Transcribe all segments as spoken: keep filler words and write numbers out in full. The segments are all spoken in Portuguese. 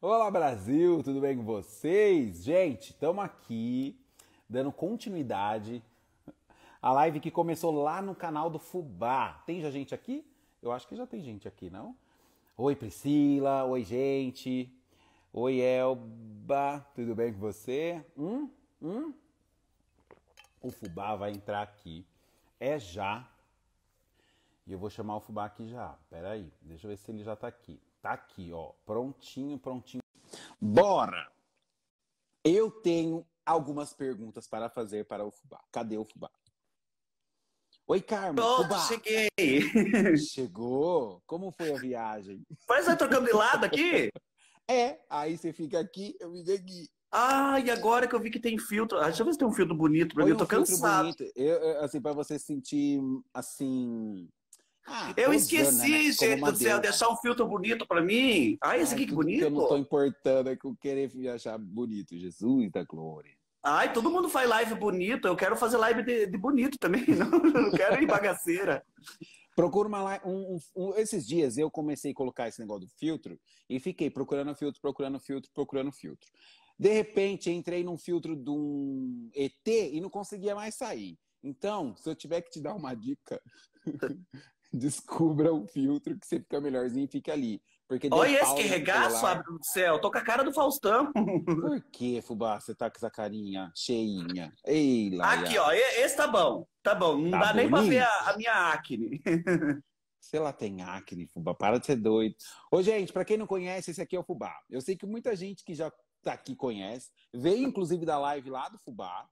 Olá Brasil, tudo bem com vocês? Gente, estamos aqui dando continuidade à live que começou lá no canal do Fubá. Tem já gente aqui? Eu acho que já tem gente aqui, não? Oi Priscila, oi gente, oi Elba, tudo bem com você? Hum? Hum? O Fubá vai entrar aqui, é já. E eu vou chamar o Fubá aqui já. Pera aí, deixa eu ver se ele já tá aqui. Tá aqui, ó. Prontinho, prontinho. Bora! Eu tenho algumas perguntas para fazer para o Fubá. Cadê o Fubá? Oi, Carmen. Pronto, Fubá. cheguei. Chegou? Como foi a viagem? Parece que vai trocando de lado aqui. É, aí você fica aqui, eu fico aqui. Ah, e agora que eu vi que tem filtro. Ah, deixa eu ver se tem um filtro bonito pra mim. Põe Eu um tô filtro cansado. bonito. Eu, eu, assim, para você sentir, assim... Ah, Eu Rosana, né? esqueci, Como gente uma do céu, deusa. deixar um filtro bonito pra mim. Ah, esse Ai, aqui que tudo porque eu não tô bonito. importando é com querer me achar bonito. Jesus da glória. Ai, todo mundo faz live bonito. Eu quero fazer live de, de bonito também. Não, não quero ir bagaceira. Procura uma live. Um, um, um, esses dias eu comecei a colocar esse negócio do filtro e fiquei procurando filtro, procurando filtro, procurando filtro. De repente, entrei num filtro de um E T e não conseguia mais sair. Então, se eu tiver que te dar uma dica, descubra o filtro que você fica melhorzinho e fica ali. Porque deu Olha esse pau que no meu regaço, celular. abre do céu. Tô com a cara do Faustão. Por que, Fubá, você tá com essa carinha cheinha? Ei, Aqui, Laia. ó. e- Esse tá bom. Tá bom. Não Tá dá nem pra ver bonito? a, a minha acne. Se ela tem acne, Fubá, para de ser doido. Ô, gente, pra quem não conhece, esse aqui é o Fubá. Eu sei que muita gente que já tá aqui conhece. Veio, inclusive, da live lá do Fubá.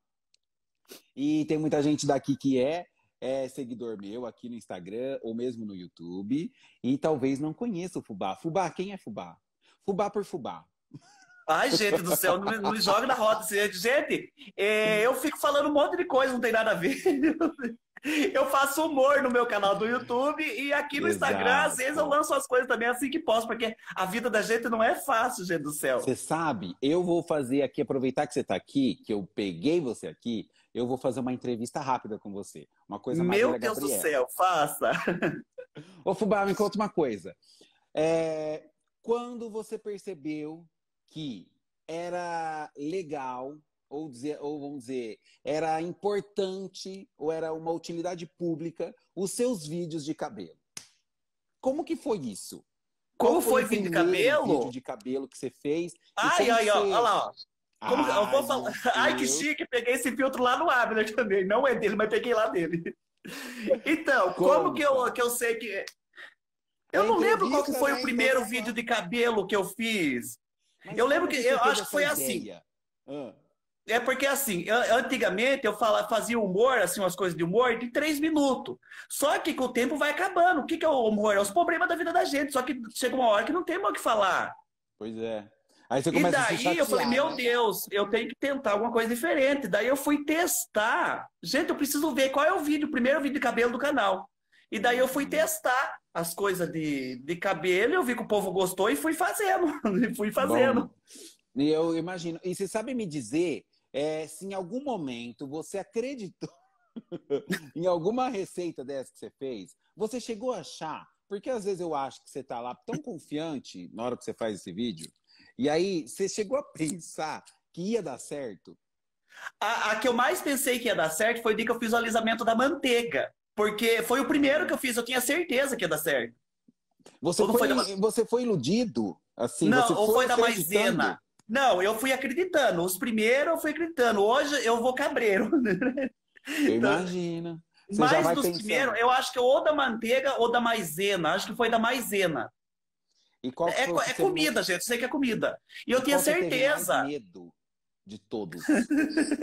E tem muita gente daqui que é, é seguidor meu aqui no Instagram ou mesmo no YouTube. E talvez não conheça o Fubá. Fubá, quem é Fubá? Fubá por Fubá. Ai, gente do céu, não, me- não me joga na roda. Gente, é, eu fico falando um monte de coisa, não tem nada a ver. Eu faço humor no meu canal do YouTube e aqui no Instagram, às vezes eu Exato. lanço as coisas também assim que posso, porque a vida da gente não é fácil, gente do céu. Você sabe, eu vou fazer aqui, aproveitar que você está aqui, que eu peguei você aqui, eu vou fazer uma entrevista rápida com você. Uma coisa Meu Marília Deus do Gabriela. céu, faça. Ô, Fubá, me conta uma coisa. É, quando você percebeu que era legal, ou, dizer, ou vamos dizer, era importante, ou era uma utilidade pública, os seus vídeos de cabelo? Como que foi isso? Qual Como foi foi o vídeo de primeiro vídeo cabelo? de cabelo que você fez? E Ai, como que ai, ó, olha você... lá, ó. Como, que- eu vou Ai, falar. meu Ai, que Deus. chique, peguei esse filtro lá no Abner também. Não é dele, mas peguei lá dele. Então, como que eu, Conta. que eu sei que. Eu É não lembro qual que entrevista, foi o né? Então primeiro vamos vídeo lá. de cabelo que eu fiz. Mas Eu lembro como que que você eu teve acho que essa foi assim. ideia? Ah, É porque assim, eu- antigamente eu fala- fazia humor, assim, umas coisas de humor de três minutos. Só que com o tempo vai acabando. O que que é o humor? É os problemas da vida da gente. Só que chega uma hora que não tem mais o que falar. pois é. Aí você E começa a se daí eu falei, chatear, meu né? Deus, eu tenho que tentar alguma coisa diferente. Daí eu fui testar. Gente, eu preciso ver qual é o vídeo, o primeiro vídeo de cabelo do canal. E daí eu fui Uhum. testar as coisas de, de cabelo, eu vi que o povo gostou e fui fazendo. E fui Bom, fazendo. e eu imagino. E você sabe me dizer é, se em algum momento você acreditou em alguma receita dessa que você fez? Você chegou a achar? Porque às vezes eu acho que você tá lá tão confiante na hora que você faz esse vídeo, e aí você chegou a pensar que ia dar certo? A, a que eu mais pensei que ia dar certo foi o dia que eu fiz o alisamento da manteiga. Porque foi o primeiro que eu fiz, eu tinha certeza que ia dar certo. Você Ou não foi da, foi, você foi iludido? Assim, você não, ou foi foi da acreditando? maisena. Não, eu fui acreditando. Os primeiros eu fui acreditando. Hoje eu vou cabreiro. Eu Então, imagino. Você já mas vai dos primeiros, pensando. eu acho que ou da manteiga ou da maisena. Acho que foi da maisena. E qual que É, foi o co- que é você, comida, gente. Sei que é comida. E eu e tinha qual você teve mais certeza. medo de todos?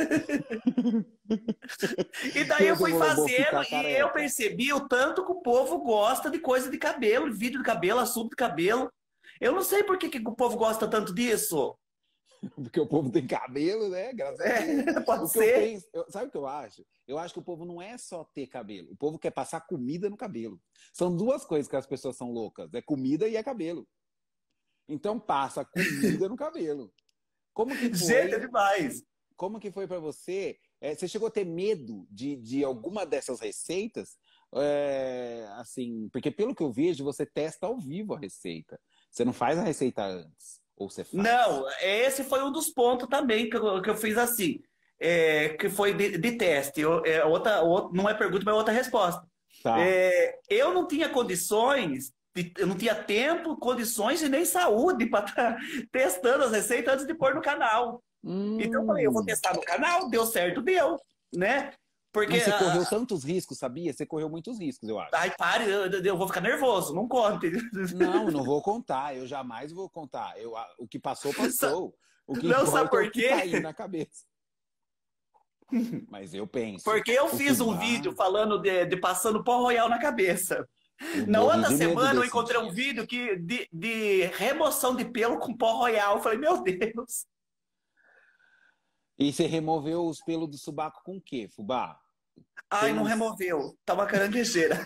E Que daí eu você fui falou, vou fazendo ficar e eu careca. percebi o tanto que o povo gosta de coisa de cabelo, vídeo de cabelo, assunto de cabelo. Eu não sei por que, que o povo gosta tanto disso. Porque o povo tem cabelo, né? Graças a Deus. É, pode O que eu ser. penso, eu- sabe o que eu acho? Eu acho que o povo não é só ter cabelo. O povo quer passar comida no cabelo. São duas coisas que as pessoas são loucas: é comida e é cabelo. Então passa comida no cabelo. Como que Gente, é foi? demais. Como que foi para você? É, você chegou a ter medo de, de alguma dessas receitas? É, assim, porque pelo que eu vejo, você testa ao vivo a receita. Você não faz a receita antes. Ou você faz? Não, esse foi um dos pontos também que eu, que eu fiz assim, é, que foi de, de teste. Eu, é, outra, outra, não é pergunta, mas é outra resposta. Tá. É, eu não tinha condições, de- eu não tinha tempo, condições e nem saúde para estar testando as receitas antes de pôr no canal. Então eu falei, eu vou Hum. testar no canal, deu certo, deu, né? Porque, Mas você correu ah, tantos riscos, sabia? Você correu muitos riscos, eu acho. ai, pare, eu, eu vou ficar nervoso, não conte. Não, não vou contar. Eu jamais vou contar. Eu, a- o que passou, passou. O que Não, sabe importa é por o que quê? tá aí na cabeça. Mas eu penso. Porque eu O fiz um fubá, vídeo falando de, de passando pó royal na cabeça. eu Na morri outra de medo semana eu desse encontrei um dia. vídeo que, de, de remoção de pelo com pó royal. Eu falei, meu Deus. E você removeu os pelos do subaco com o quê, fubá? Ai, Tem não uns... removeu. Tá uma caranguejeira.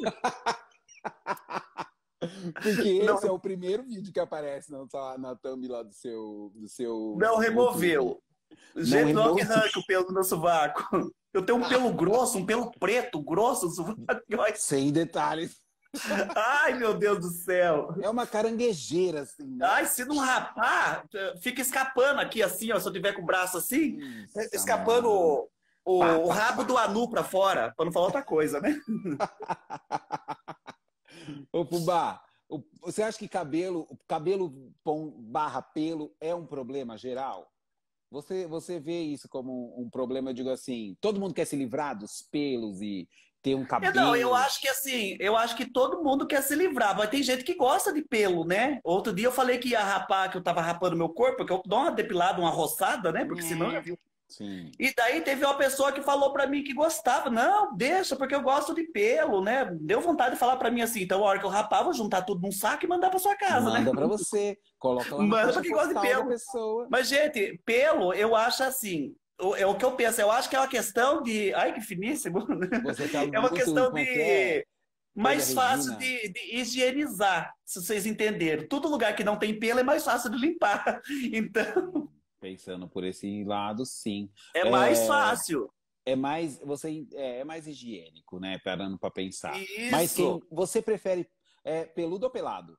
Porque Não, esse é o primeiro vídeo que aparece na, sua- na thumb lá do seu, do seu não YouTube. removeu. Não Gente, não que removeu. arranca o pelo do meu sovaco. Eu tenho um pelo grosso, um pelo preto, grosso no sovaco. Ai, Sem detalhes. ai, meu Deus do céu. É uma caranguejeira, assim, né? Ai, se não rapar, fica escapando aqui assim, ó. Se eu tiver com o braço assim, Nossa, escapando mano. o, Pá, o pá, rabo pá. do anu pra fora, pra não falar outra coisa, né? Ô, Fubá, o- você acha que cabelo, cabelo pom- barra pelo é um problema geral? Você, você vê isso como um, um problema, eu digo assim, todo mundo quer se livrar dos pelos e ter um Eu, não, eu cabelo. acho que assim, eu acho que todo mundo quer se livrar, mas tem gente que gosta de pelo, né? Outro dia eu falei que ia rapar, que eu tava rapando meu corpo, porque eu dou uma depilada, uma roçada, né? Porque senão já viu. Sim. E daí teve uma pessoa que falou pra mim que gostava. Não, deixa, porque eu gosto de pelo, né? Deu vontade de falar pra mim assim, então a hora que eu rapar, vou juntar tudo num saco e mandar pra sua casa, né? Manda pra você, coloca lá na Manda caixa pra quem gosta de postal da pelo. pessoa. Mas, gente, pelo, eu acho assim. o- É o que eu penso, eu acho que é uma questão de. Ai, que finíssimo! Você tá É uma muito, questão como é que é? de. Coisa Mais fácil Regina. de, de higienizar, se vocês entenderam. Todo lugar que não tem pelo é mais fácil de limpar. Então, Pensando por esse lado, sim. é mais É, fácil. é mais você é, é mais higiênico, né? Parando para pensar. Mas Isso. quem você prefere é, peludo ou pelado?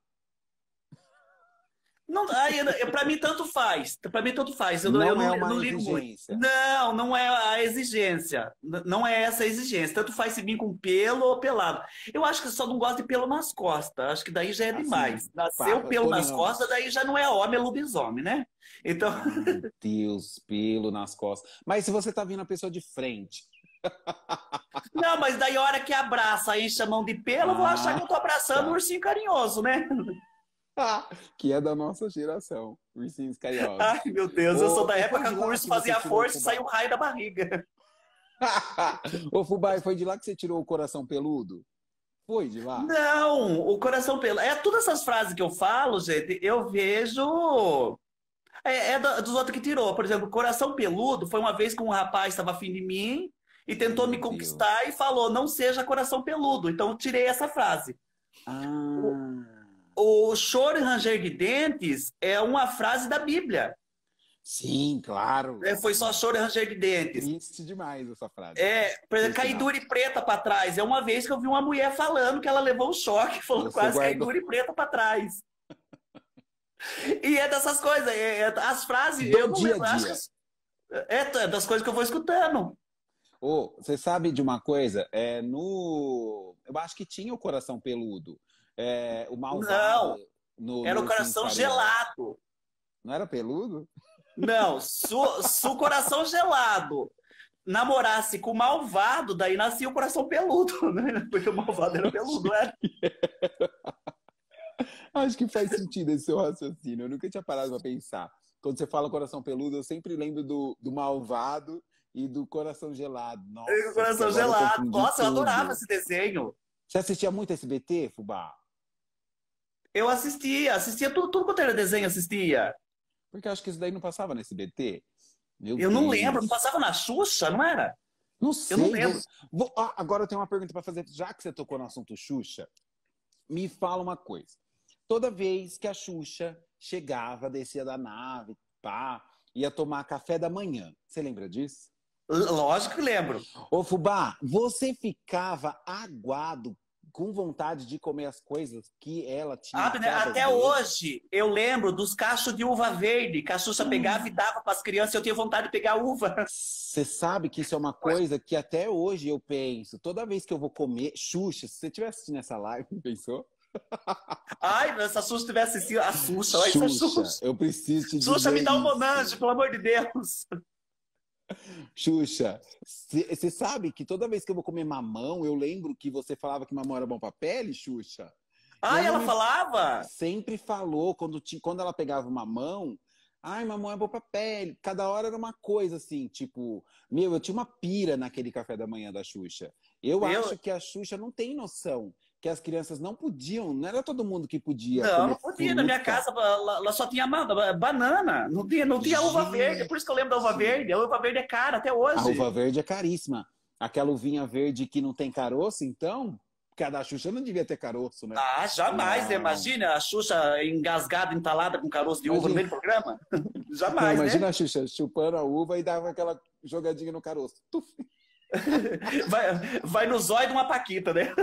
Não, aí, eu- pra mim, tanto faz. Pra mim, tanto faz. Eu, não- eu Não é não, eu uma não ligo muito. exigência. Não, não é a exigência. N- Não é essa a exigência. Tanto faz se vir com pelo ou pelado. Eu acho que só não gosto de pelo nas costas. Acho que daí já é Assim, demais. Nasceu pá, pelo nas Tonhão. costas, daí já não é homem, é lobisomem, né? Então, Meu Deus, pelo nas costas. Mas se você tá vindo a pessoa de frente. não, mas daí a hora que abraça, enche a mão de pelo, eu vou achar que eu tô abraçando um tá. ursinho carinhoso, né? Que é da nossa geração. Ursinhos carinhosos. Ai, meu Deus, eu sou Ô, da e foi época de que o lá urso que você fazia tirou o força e fubá? saiu um raio da barriga. Ô, Fubá, foi de lá que você tirou o coração peludo? Foi de lá? Não, o coração pelo. É todas essas frases que eu falo, gente, eu vejo. É, é da- dos outros que tirou. Por exemplo, coração peludo foi uma vez que um rapaz estava afim de mim e tentou Meu me Deus. conquistar e falou: não seja coração peludo. Então eu tirei essa frase. Ah, O choro e ranger de dentes é uma frase da Bíblia. sim, claro. É, foi só choro e ranger de dentes. Triste demais essa frase. É, por exemplo, Por cair sinal. dura e preta para trás. É uma vez que eu vi uma mulher falando que ela levou um choque, falou Você quase cair guardou. dura e preta para trás. E é dessas coisas, é- é- as frases, Do eu não dia a lembro, acho dia. que é é das coisas que eu vou escutando. Ô, você sabe de uma coisa? É no. Eu acho que tinha o coração peludo. É, o malvado. Não, No, era no o Ursinhos coração Carinhosos. gelado. Não era peludo? Não, se o se o coração gelado namorasse com o malvado, daí nascia o coração peludo, né? Porque o malvado era peludo, era. Acho que faz sentido esse seu raciocínio. Eu nunca tinha parado pra pensar. Quando você fala coração peludo, eu sempre lembro do, do malvado e do coração gelado. Nossa, O coração agora eu gelado. confundi Nossa, eu tudo. adorava esse desenho. Você assistia muito S B T, Fubá? Eu assistia, assistia tudo, tudo quanto era desenho, assistia. Porque eu acho que isso daí não passava no S B T. Meu Eu não Deus. lembro, não passava na Xuxa, não era? Não sei. Eu não lembro. Vou- Vou- ah, agora eu tenho uma pergunta para fazer. Já que você tocou no assunto Xuxa, me fala uma coisa. Toda vez que a Xuxa chegava, descia da nave, pá, ia tomar café da manhã. Você lembra disso? L- Lógico que lembro. Ô, Fubá, você ficava aguado com vontade de comer as coisas que ela tinha. Ah, né? Até vez. hoje, eu lembro dos cachos de uva verde, que a Xuxa pegava e dava para as crianças, eu tinha vontade de pegar uva. Você sabe que isso é uma coisa que até hoje eu penso, toda vez que eu vou comer, Xuxa, se você estiver assistindo essa live, pensou? Ai, se a Xuxa tivesse assistido, a Xuxa, olha Xuxa, essa Xuxa. eu preciso te dizer Xuxa, me dá um isso. Monange, pelo amor de Deus. Xuxa, você sabe que toda vez que eu vou comer mamão, eu lembro que você falava que mamão era bom pra pele, Xuxa? Ai, ela me... falava? Sempre falou, quando, te, quando ela pegava uma mamão, ai, mamão é bom pra pele. Cada hora era uma coisa assim, tipo... Meu, eu tinha uma pira naquele café da manhã da Xuxa. Eu Meu... acho que a Xuxa não tem noção que as crianças não podiam, não era todo mundo que podia Não, comer não podia. fruta. Na minha casa, ela só tinha banana, não tinha, não tinha uva verde. Por isso que eu lembro da uva verde. A uva verde é cara até hoje. A uva verde é caríssima. Aquela uvinha verde que não tem caroço, então... Porque a da Xuxa não devia ter caroço, né? Ah, jamais, né? Imagina a Xuxa engasgada, entalada com caroço de uva no meio do programa. Jamais, não, imagina né? a Xuxa chupando a uva e dava aquela jogadinha no caroço. vai, vai no zóio de uma paquita, né?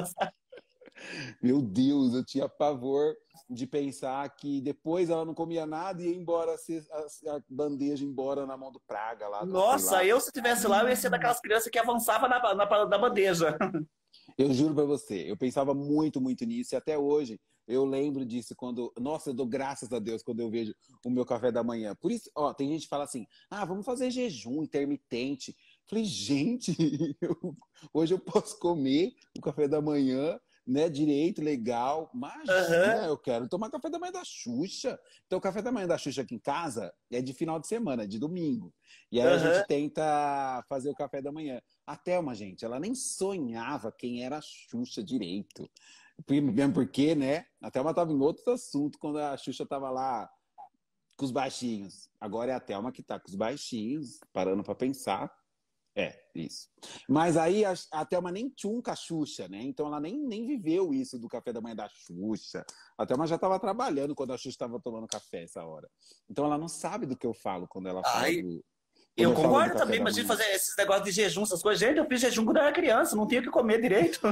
Meu Deus, eu tinha pavor de pensar que depois ela não comia nada e ia embora, a, a bandeja embora na mão do Praga. Lá, Nossa, lá. Eu se estivesse lá, eu ia ser daquelas crianças que avançava na, na, na bandeja. Eu juro pra você, eu pensava muito, muito nisso, e até hoje eu lembro disso quando... Nossa, eu dou graças a Deus quando eu vejo o meu café da manhã. Por isso, ó, tem gente que fala assim, ah, vamos fazer jejum intermitente. Falei, gente, eu, hoje eu posso comer o café da manhã, né, direito, legal, mas uhum. eu quero tomar café da manhã da Xuxa. Então, o café da manhã da Xuxa aqui em casa é de final de semana, é de domingo. E aí uhum. a gente tenta fazer o café da manhã. A Thelma, gente, ela nem sonhava quem era a Xuxa direito. Mesmo porque, né, a Thelma estava em outros assuntos quando a Xuxa estava lá com os baixinhos. Agora é a Thelma que está com os baixinhos, parando para pensar. É, isso. Mas aí a, a Thelma nem tchunca a Xuxa, né? Então ela nem, nem viveu isso do café da manhã da Xuxa. A Thelma já estava trabalhando quando a Xuxa estava tomando café essa hora. Então ela não sabe do que eu falo quando ela fala Ai, do... Eu, eu concordo também, imagina fazer esses negócios de jejum, essas coisas. Gente, eu fiz jejum quando eu era criança, não tinha o que comer direito.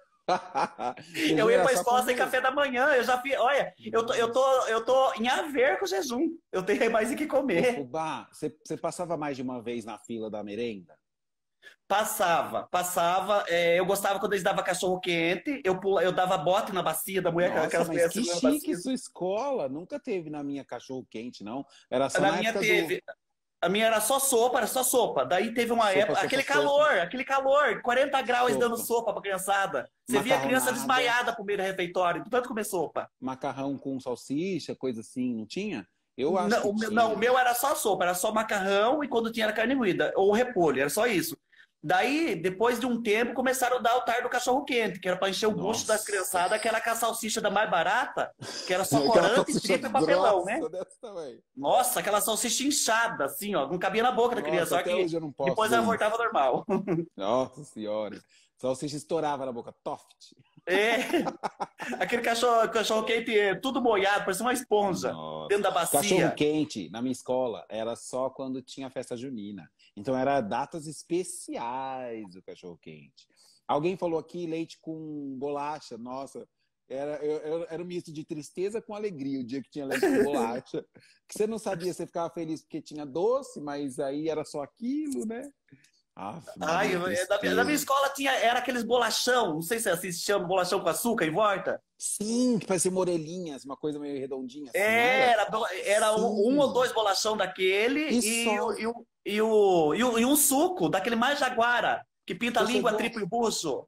eu ia pra escola sem café da manhã, eu já fiz. Olha, eu tô, eu tô, eu tô em haver com jejum. Eu tenho mais o que comer. Fubá, você, você passava mais de uma vez na fila da merenda? Passava, passava. É, eu gostava quando eles davam cachorro quente, eu, pula, eu dava bote na bacia da mulher. Nossa, aquelas mas que chique sua escola. Nunca teve na minha cachorro quente, não. Era só na, na minha época teve. Do... A minha era só sopa, era só sopa. Daí teve uma sopa, época, sopa, aquele sopa. calor, aquele calor, quarenta graus sopa. Dando sopa pra criançada. Você via a criança desmaiada pro meio do refeitório, tanto comer sopa. Macarrão com salsicha, coisa assim, não tinha? Eu acho não, que o tinha. Não, o meu era só sopa, era só macarrão e quando tinha era carne moída, ou repolho, era só isso. Daí, depois de um tempo, começaram a dar o tar do cachorro-quente, que era para encher o bucho das criançadas, que era com a salsicha da mais barata, que era só corante, tripa e papelão, né? Nossa, aquela salsicha inchada, assim, ó, não cabia na boca da Nossa, criança. Só que depois ela voltava normal. Nossa senhora. Salsicha estourava na boca. Toft. É. Aquele cachorro, cachorro quente tudo molhado, parecia uma esponja. Nossa. Dentro da bacia. Cachorro quente, na minha escola, era só quando tinha festa junina. Então era datas especiais do cachorro quente. Alguém falou aqui leite com bolacha. Nossa, era, eu, eu, era um misto de tristeza com alegria o dia que tinha leite com bolacha. Que você não sabia, você ficava feliz porque tinha doce, mas aí era só aquilo, né? Aff, Ai, eu, da, da minha escola tinha, era aqueles bolachão, não sei se assim se chama, bolachão com açúcar em volta. Sim, que parecia morelinhas, uma coisa meio redondinha. Assim, era, era, era um, um ou dois bolachão daquele e, e, o, e, o, e, o, e, o, e um suco daquele mais jaguara, que pinta a língua, tripa e bucho.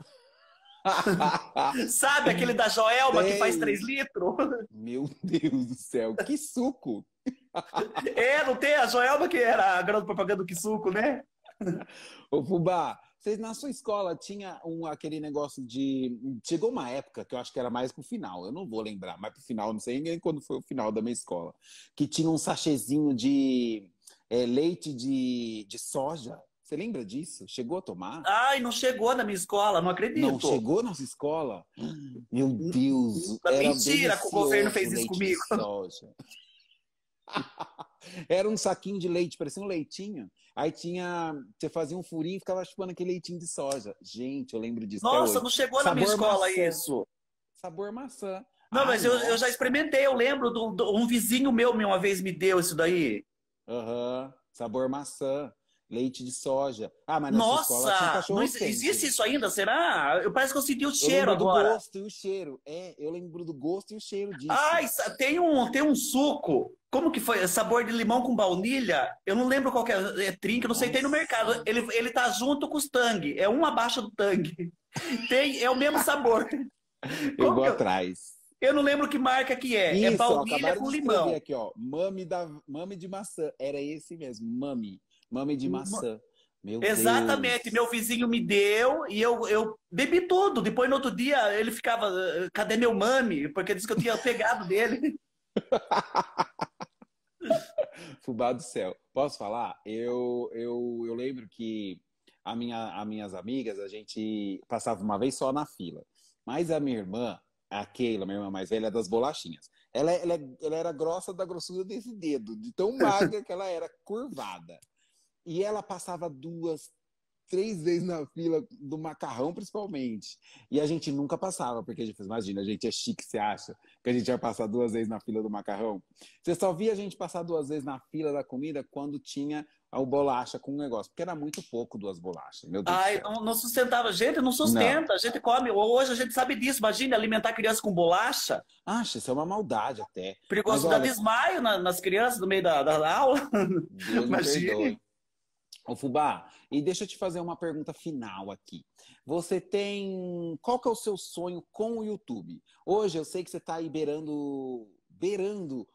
Sabe aquele da Joelma Tem. que faz três litros? Meu Deus do céu, que suco! É, não tem a Joelma que era a garota propaganda do que suco, né? Ô, Fubá, vocês na sua escola tinha um, aquele negócio de... Chegou uma época que eu acho que era mais pro final, eu não vou lembrar, mas pro final, não sei nem quando foi o final da minha escola, que tinha um sachêzinho de é, leite de, de soja. Você lembra disso? Chegou a tomar? Ai, não chegou na minha escola, não acredito. Não chegou na sua escola? Meu Deus! Era mentira que o governo fez isso comigo. Soja. Era um saquinho de leite, parecia um leitinho. Aí tinha. Você fazia um furinho e ficava chupando aquele leitinho de soja. Gente, eu lembro disso até Nossa, hoje. não chegou na minha Sabor escola maçã. isso. Sabor maçã. Não, Ai, mas eu, eu já nossa. experimentei, eu lembro de um vizinho meu uma vez me deu isso daí. Aham. Sabor maçã. Leite de soja. Ah, mas na sua escola tinha Nossa, não cachorro ex- existe quente. isso ainda? Será? Eu parece que eu senti o Eu cheiro lembro do agora. gosto e o cheiro. É, eu lembro do gosto e o cheiro disso. Ai, sa- tem um, tem um suco. Como que foi? Sabor de limão com baunilha? Eu não lembro qual que é, é trinca, não sei, tem no mercado. Nossa. Ele, ele tá junto com os Tang. É um abaixo do Tang. Tem, é o mesmo sabor. Eu Como vou que eu, atrás. eu não lembro que marca que é. É Isso, ó, baunilha acabaram com de escrever limão. aqui, ó. Mame, da, mame de maçã. Era esse mesmo, mame. Mame de maçã. Meu Exatamente, Deus. meu vizinho me deu e eu, eu bebi tudo. Depois, no outro dia, ele ficava, "Ah, cadê meu mami?" Porque disse que eu tinha pegado dele. Fubá do céu. Posso falar? Eu, eu, eu lembro que a minha, as minhas amigas, a gente passava uma vez só na fila. Mas a minha irmã, a Keila, minha irmã mais velha, é das bolachinhas. Ela, ela, ela era grossa da grossura desse dedo, de tão magra que ela era, curvada. E ela passava duas, três vezes na fila do macarrão, principalmente. E a gente nunca passava, porque a gente fala, imagina, a gente é chique, você acha que a gente ia passar duas vezes na fila do macarrão? Você só via a gente passar duas vezes na fila da comida quando tinha o bolacha com o negócio, porque era muito pouco duas bolachas, meu Deus do Ai, céu. não, não sustentava. Gente, não Não. sustenta. A gente come. Hoje a gente sabe disso. Imagina alimentar criança com bolacha. Acha, isso é uma maldade até. Mas Perigoso dar olha, desmaio na- nas crianças no meio da, da aula. Deus me Imagine. perdoe. Ô, Fubá, e deixa eu te fazer uma pergunta final aqui. Você tem. Qual que é o seu sonho com o YouTube? Hoje eu sei que você está aí beirando, beirando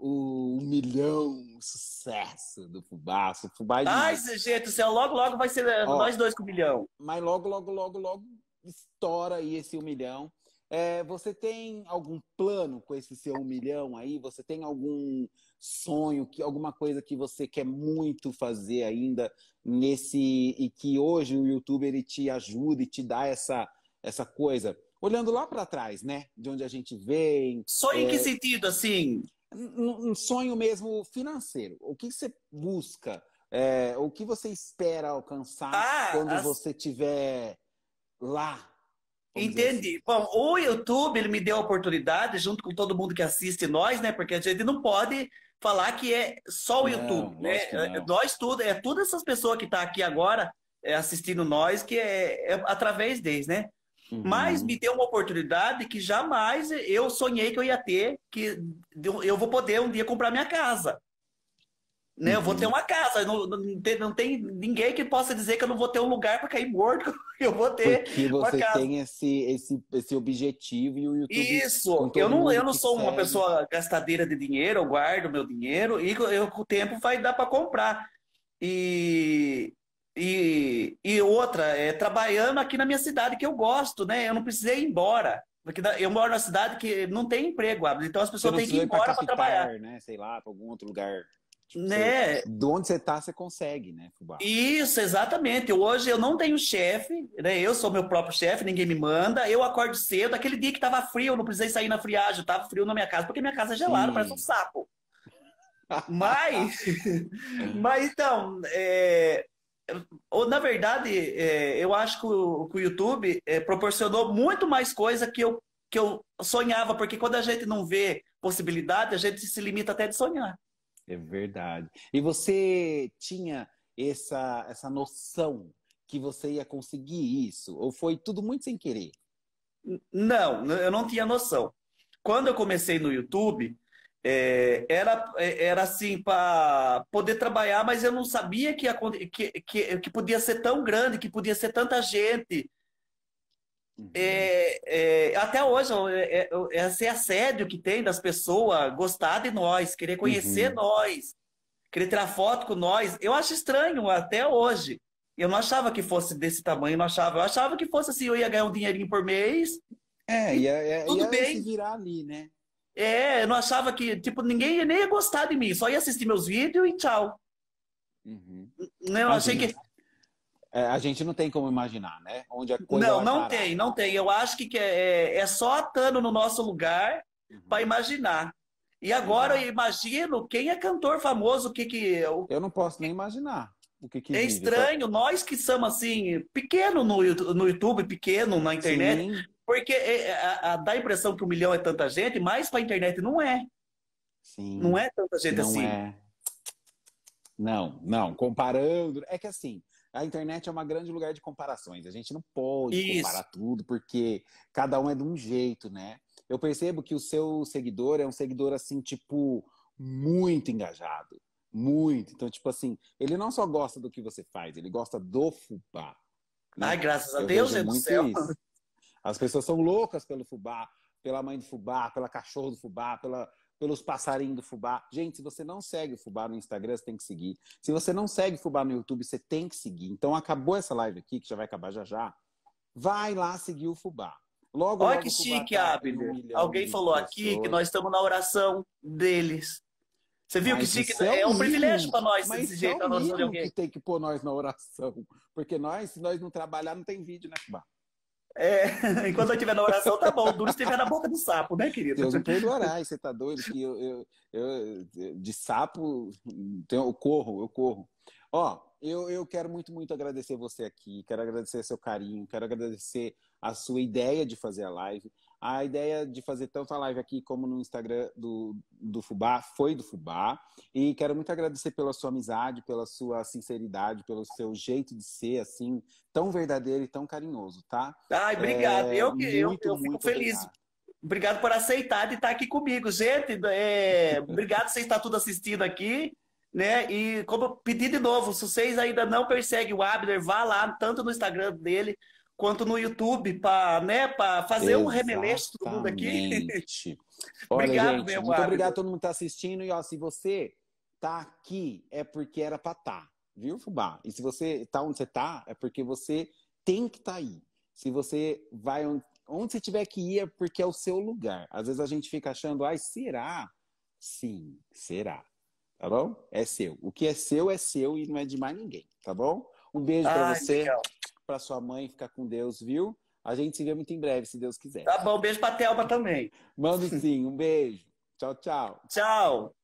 o um milhão, o sucesso do Fubá. O Fubá é Ai, demais. gente do céu, logo, logo vai ser eh, Ó, nós dois com um milhão. mas logo, logo, logo, logo estoura aí esse um milhão. É, você tem algum plano com esse seu um milhão aí? Você tem algum sonho, que, alguma coisa que você quer muito fazer ainda nesse e que hoje o YouTube ele te ajuda e te dá essa, essa coisa? Olhando lá para trás, né? De onde a gente vem, Sonho em que é, sentido, assim? um, um sonho mesmo financeiro. O que você busca? É, o que você espera alcançar Ah, quando as- você estiver lá? Vamos dizer assim. entendi. Bom, o YouTube, ele me deu a oportunidade, junto com todo mundo que assiste nós, né? Porque a gente não pode falar que é só o YouTube, Não, né? lógico que É- é não. Nós tudo, é todas essas pessoas que estão aqui agora é, assistindo nós, que é, é através deles, né? Mas me Uhum, deu uma oportunidade que jamais eu sonhei que eu ia ter, que eu vou poder um dia comprar minha casa. Né? Eu vou ter uhum. uma casa, não, não tem, não tem ninguém que possa dizer que eu não vou ter um lugar para cair morto, eu vou ter Porque uma você casa. tem esse, esse, esse objetivo e o YouTube, com Isso, eu todo não, eu mundo não que sou uma segue. pessoa gastadeira de dinheiro, eu guardo meu dinheiro e eu, com o tempo vai dar para comprar. E, e, e outra, é trabalhando aqui na minha cidade, que eu gosto, né? Eu não precisei ir embora. Porque da- eu moro numa cidade que não tem emprego, Abel, então as Você pessoas não têm que ir precisa ir para embora para trabalhar. capitar, né? Sei lá, para algum outro lugar. Tipo, você, Né? de onde você tá, você consegue, né, Fubá? Isso, exatamente. Hoje eu não tenho chefe, né? Eu sou meu próprio chefe, ninguém me manda. Eu acordo cedo. Aquele dia que tava frio, eu não precisei sair na friagem, tava frio na minha casa, porque minha casa é gelada, parece um Sim. sapo. Mas, mas então, é, ou, na verdade, é, eu acho que o, que o YouTube é, proporcionou muito mais coisa que eu, que eu sonhava, porque quando a gente não vê possibilidade, a gente se limita até de sonhar. É verdade. E você tinha essa, essa noção que você ia conseguir isso? Ou foi tudo muito sem querer? Não, eu não tinha noção. Quando eu comecei no YouTube, é, era, é, era assim para poder trabalhar, mas eu não sabia que, acon- que, que, que podia ser tão grande, que podia ser tanta gente. Uhum, É, é, até hoje, é, é, esse assédio que tem das pessoas gostar de nós, querer conhecer uhum. nós, querer tirar foto com nós. Eu acho estranho até hoje. Eu não achava que fosse desse tamanho, não achava. Eu achava que fosse assim, eu ia ganhar um dinheirinho por mês É, e ia, ia, tudo ia se bem. virar ali, né? É, eu não achava que, tipo, ninguém ia- nem ia gostar de mim, só ia assistir meus vídeos e tchau. Uhum. Né, eu achei Assim, que. é, a gente não tem como imaginar, né? Onde a coisa Não, vai não parar. tem, não tem. Eu acho que que é, é só estando no nosso lugar para Uhum. imaginar. E agora Exato. eu imagino quem é cantor famoso, o que que... o- Eu não posso nem imaginar o que que É vive. Só... estranho, nós que somos assim, pequeno no, Youtu- no YouTube, pequeno na internet, Sim, porque é- é- a- a- dá a impressão que um milhão é tanta gente, mas para a internet não é. Não sim, é tanta gente não assim. é. Não, não, comparando. É que assim, a internet é um grande lugar de comparações. A gente não pode Isso. comparar tudo, porque cada um é de um jeito, né? Eu percebo que o seu seguidor é um seguidor, assim, tipo, muito engajado. Muito. Então, tipo assim, ele não só gosta do que você faz, ele gosta do fubá, Ai, né? graças a Eu Deus, vejo gente do muito céu. isso. As pessoas são loucas pelo fubá, pela mãe do fubá, pela cachorro do fubá, pela, pelos passarinhos do fubá. Gente, se você não segue o fubá no Instagram, você tem que seguir. Se você não segue o fubá no YouTube, você tem que seguir. Então, acabou essa live aqui, que já vai acabar já já. Vai lá seguir o fubá. Logo, Olha logo que o fubá chique, tá em um Abner. milhão Alguém de falou aqui que pessoas. nós estamos na oração deles. Você viu que Mas chique? isso é É o um privilégio mínimo. para nós ser Mas desse isso é jeito, o a oração de mínimo que alguém. tem que pôr nós na oração. Porque nós, se nós não trabalhar, não tem vídeo, né, fubá? É, enquanto eu estiver na oração, tá bom. O duro estiver na boca do sapo, né, querido? Deus me perdoará, e você tá doido que eu, eu, eu- de sapo então, eu corro, eu corro. Ó, eu, eu quero muito, muito agradecer você aqui, quero agradecer seu carinho, quero agradecer a sua ideia de fazer a live. A ideia de fazer tanto a live aqui como no Instagram do, do Fubá foi do Fubá. E quero muito agradecer pela sua amizade, pela sua sinceridade, pelo seu jeito de ser, assim, tão verdadeiro e tão carinhoso, tá? Ai, obrigado. É, Eu, que- eu, muito, eu fico muito feliz. obrigado. Obrigado por aceitar de estar aqui comigo. Gente, é, obrigado por vocês estar tudo assistindo aqui, né? E como eu pedi de novo, se vocês ainda não perseguem o Abner, vá lá, tanto no Instagram dele quanto no YouTube, para, né, para fazer um remeleixo de todo mundo aqui. Exatamente. Olha, Obrigado gente, mesmo, muito obrigado a Abner. todo mundo que está assistindo. E ó, se você tá aqui, é porque era para estar, viu, Fubá? E se você tá onde você tá, é porque você tem que estar aí. Se você vai onde, onde você tiver que ir, é porque é o seu lugar. Às vezes a gente fica achando, ai, será? Sim, será. Tá bom? É seu. O que é seu é seu e não é de mais ninguém, tá bom? Um beijo para Ai, você, legal. para sua mãe, ficar com Deus, viu? A gente se vê muito em breve, se Deus quiser. Tá bom, beijo pra Thelma também. Mando sim, um beijo. Tchau, tchau. Tchau.